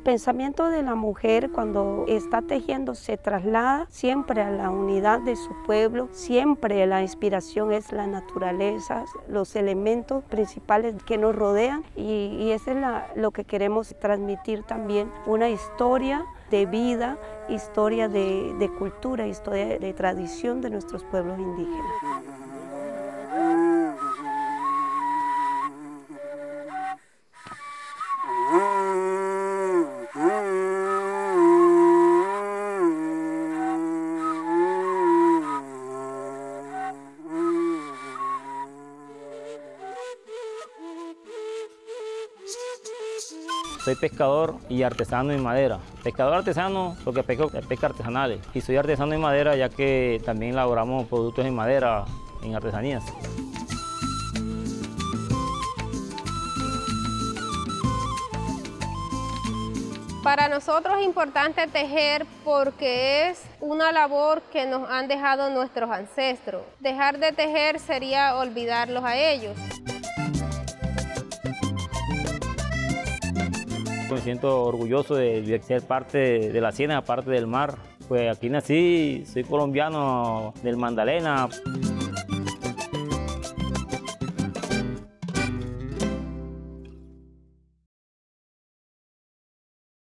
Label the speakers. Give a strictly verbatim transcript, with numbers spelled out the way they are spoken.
Speaker 1: pensamiento de la mujer cuando está tejiendo se traslada siempre a la unidad de su pueblo, siempre la inspiración es la naturaleza, los elementos principales que nos rodean y, y eso es la, lo que queremos transmitir también, una historia de vida, historia de, de cultura, historia de tradición de nuestros pueblos indígenas.
Speaker 2: Soy pescador y artesano en madera. Pescador artesano porque pesco pesca artesanales. Y soy artesano en madera ya que también elaboramos productos en madera, en artesanías.
Speaker 3: Para nosotros es importante tejer porque es una labor que nos han dejado nuestros ancestros. Dejar de tejer sería olvidarlos a ellos.
Speaker 2: Me siento orgulloso de ser parte de la ciénaga, parte del mar. Pues aquí nací, soy colombiano del Magdalena.